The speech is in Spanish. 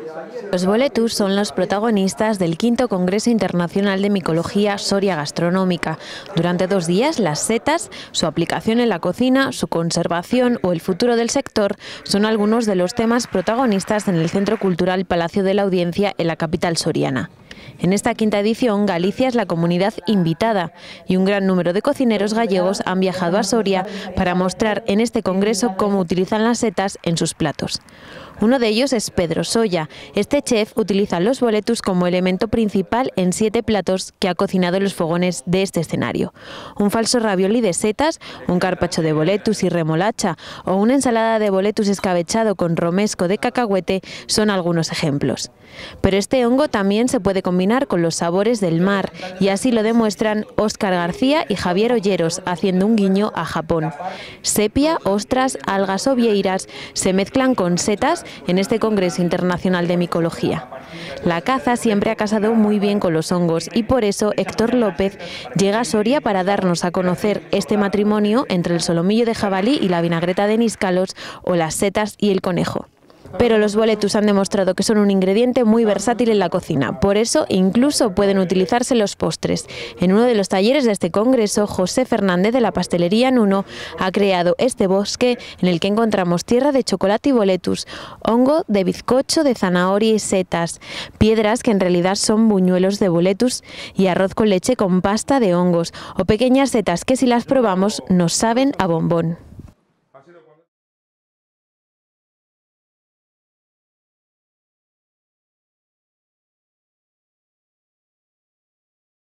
Los boletus son los protagonistas del quinto Congreso Internacional de Micología Soria Gastronómica. Durante 2 días, las setas, su aplicación en la cocina, su conservación o el futuro del sector son algunos de los temas protagonistas en el Centro Cultural Palacio de la Audiencia en la capital soriana. En esta quinta edición, Galicia es la comunidad invitada y un gran número de cocineros gallegos han viajado a Soria para mostrar en este congreso cómo utilizan las setas en sus platos. Uno de ellos es Pedro Solla. Este chef utiliza los boletus como elemento principal en 7 platos que ha cocinado en los fogones de este escenario. Un falso ravioli de setas, un carpaccio de boletus y remolacha o una ensalada de boletus escabechado con romesco de cacahuete son algunos ejemplos. Pero este hongo también se puede combinar con los sabores del mar y así lo demuestran Óscar García y Javier Olleros, haciendo un guiño a Japón. Sepia, ostras, algas o vieiras se mezclan con setas en este Congreso Internacional de Micología. La caza siempre ha casado muy bien con los hongos y por eso Héctor López llega a Soria para darnos a conocer este matrimonio entre el solomillo de jabalí y la vinagreta de níscalos o las setas y el conejo. Pero los boletus han demostrado que son un ingrediente muy versátil en la cocina, por eso incluso pueden utilizarse en los postres. En uno de los talleres de este congreso, José Fernández de la pastelería Nuno ha creado este bosque en el que encontramos tierra de chocolate y boletus, hongo de bizcocho, de zanahoria y setas, piedras que en realidad son buñuelos de boletus y arroz con leche con pasta de hongos o pequeñas setas que si las probamos nos saben a bombón.